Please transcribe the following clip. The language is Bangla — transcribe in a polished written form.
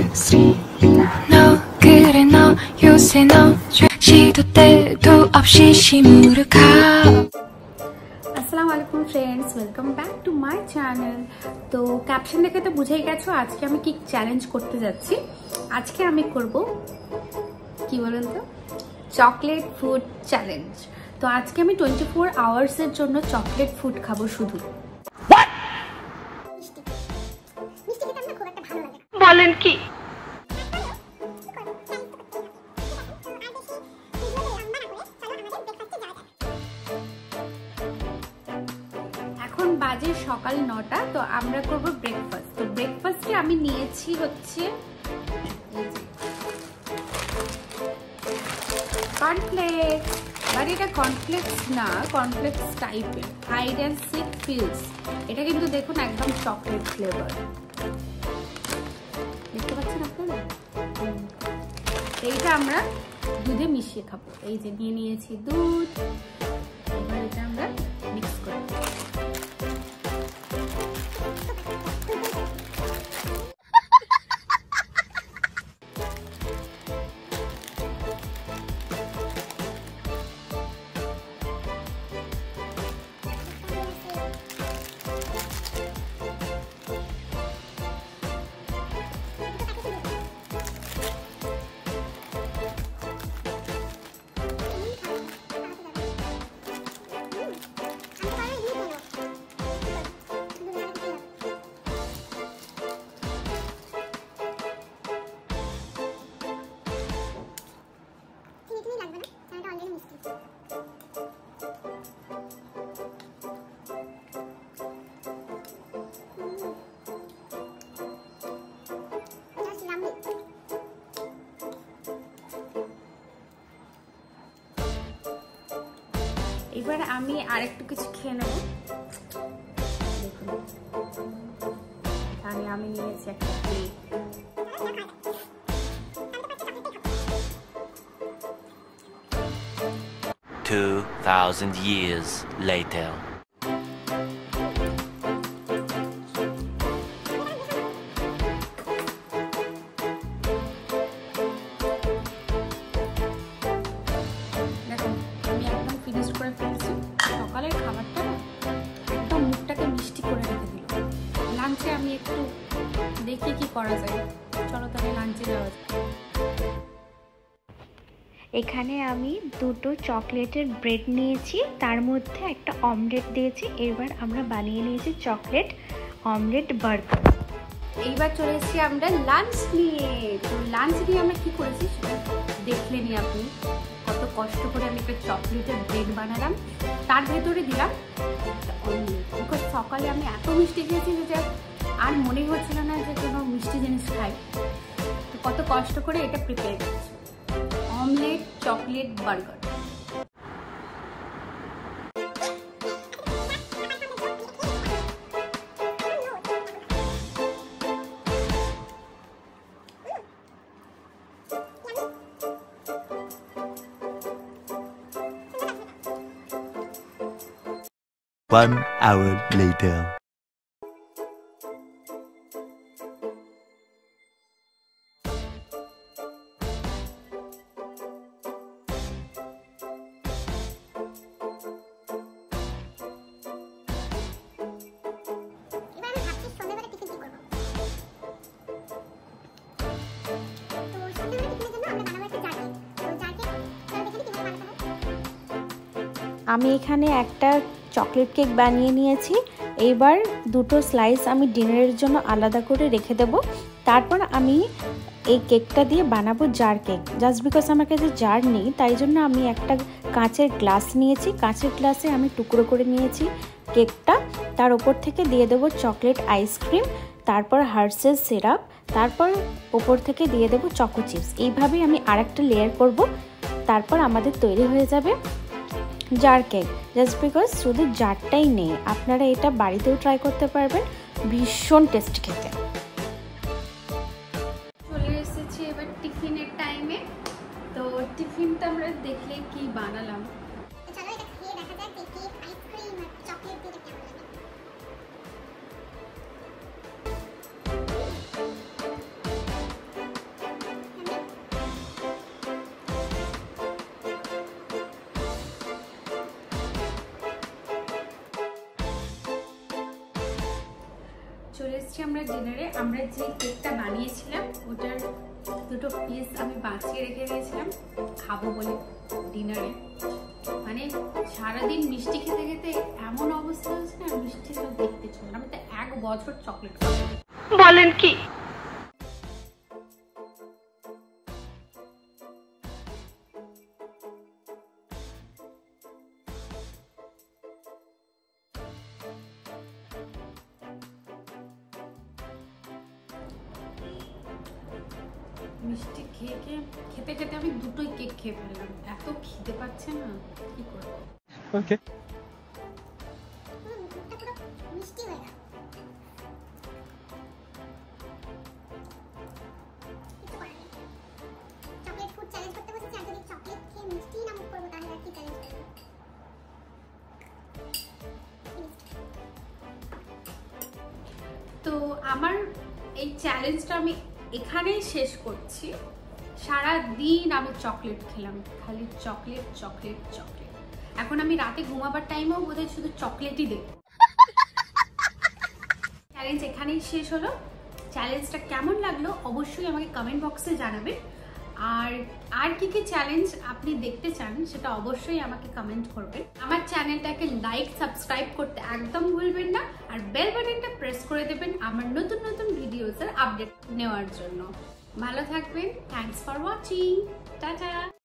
너 그래 너 요새 너 시도 때도 없이 시무룩하 assalamualaikum friends, welcome back to my channel. তো ক্যাপশন দেখে তো বুঝেই গেছো আজকে আমি কি চ্যালেঞ্জ করতে যাচ্ছি। আজকে আমি করব কি বলেন তো, চকলেট ফুড চ্যালেঞ্জ। তো আজকে আমি 24 আওয়ার্স এর জন্য চকলেট ফুড খাবো শুধু। বলেন কি? এখন বাজে সকাল 9টা। তো আমরা করব ব্রেকফাস্ট। তো ব্রেকফাস্টে আমি নিয়েছি হচ্ছে কর্নফ্লেক্স, বাট এটা কর্নফ্লেক্স না, কর্নফ্লেক্স টাইপের হাইড অ্যান্ড সিক ফিলস। এটা কিন্তু দেখুন একদম চকলেট ফ্লেভার, দেখতে পাচ্ছেন আপনারা। এইটা আমরা দুধে মিশিয়ে খাবো। এই যে নিয়ে নিয়েছি দুধ, এবার এটা আমরা মিক্স করব। এবার আমি আরেকটু কিছু খেয়ে নেব। দেখুন এখানে আমি নিয়েছি একটা কেক। 2000 years later. সকালের খাবারটা একদম মুখটাকে মিষ্টি করে রেখে দিল। লাঞ্চে আমি একটু দেখি কি করা যায়। চলো তাহলে লাঞ্চে যাওয়া যায়। এখানে আমি দুটো চকলেটের ব্রেড নিয়েছি, তার মধ্যে একটা অমলেট দিয়েছি। এবার আমরা বানিয়ে নিয়েছি চকলেট অমলেট বার্গার। এইবার চলে এসেছি আমরা লাঞ্চ নিয়ে। তো লাঞ্চ নিয়ে আমরা কি করেছি সেটা দেখলেনি আপনি। কত কষ্ট করে আমি একটা চকলেটের ব্রেড বানালাম, তার ভেতরে দিলাম অমলেট। বিকজ সকালে আমি এত মিষ্টি খেয়েছি যে আর মনে হচ্ছিল না যে কোনো মিষ্টি জিনিস খাই। তো কত কষ্ট করে এটা প্রিপেয়ার করেছি, omelette chocolate burger. One hour later. আমি এখানে একটা চকলেট কেক বানিয়ে নিয়েছি। এইবার দুটো স্লাইস আমি ডিনারের জন্য আলাদা করে রেখে দেব। তারপর আমি এই কেকটা দিয়ে বানাবো জার কেক। জাস্ট বিকজ আমার কাছে জার নেই, তাই জন্য আমি একটা কাঁচের গ্লাস নিয়েছি। কাঁচের গ্লাসে আমি টুকরো করে নিয়েছি কেকটা। তার ওপর থেকে দিয়ে দেবো চকলেট আইসক্রিম, তারপর হার্সেস সিরাপ, তারপর ওপর থেকে দিয়ে দেবো চকো চিপস। এইভাবেই আমি আরেকটা লেয়ার করব। তারপর আমাদের তৈরি হয়ে যাবে জার কেক। জাস্ট বিকজ শুধু জারটাই নেই, আপনারা এটা বাড়িতেও ট্রাই করতে পারবেন, ভীষণ টেস্টি খেতে। চলে এসেছি এবার টিফিনের টাইমে। তো টিফিনটা আমরা দেখলে কি বানালাম। চলো এটা খেয়ে দেখা যাক কেক, আইসক্রিম আর চকলেট দিয়ে কেমন লাগে। এসছি আমরা ডিনারে। আমরা যে কেকটা বানিয়েছিলাম ওটার দুটো পিস আমি বাঁচিয়ে রেখে দিয়েছিলাম খাবো বলে ডিনারে। মানে সারাদিন মিষ্টি খেতে খেতে এমন অবস্থা হয়েছে না, মিষ্টি সব দেখতে ছিল। আমি তো 1 বছর চকলেট খাবো। বলেন কি? মিষ্টি খেতে খেতে আমি দুটোই কেক খেয়ে ফেললাম। এত খিদে পাচ্ছে না, কি করবো। ওকে মিষ্টি হয়ে গেল। চকলেট ফুড চ্যালেঞ্জ করতে বসেছি, আর যদি চকলেট খেয়ে মিষ্টি না মুখ করবো তাহলে আর কি চ্যালেঞ্জ করবো। তো আমার এই চ্যালেঞ্জটা আমি এখানেই শেষ করছি। সারা দিন আমি চকলেট খেলাম, খালি চকলেট চকলেট চকলেট। এখন আমি রাতে ঘুমাবার টাইমেও বোধহয় শুধু চকলেটই দেব। চ্যালেঞ্জ এখানেই শেষ হলো। চ্যালেঞ্জটা কেমন লাগলো অবশ্যই আমাকে কমেন্ট বক্সে জানাবেন। আর কি কি চ্যালেঞ্জ আপনি দেখতে চান সেটা অবশ্যই আমাকে কমেন্ট করবেন। আমার চ্যানেলটাকে লাইক সাবস্ক্রাইব করতে একদম ভুলবেন না, আর বেল বাটনটা প্রেস করে দেবেন আমার নতুন নতুন ভিডিওসের আপডেট নেওয়ার জন্য। ভালো থাকবেন। Thanks for watching. টাটা।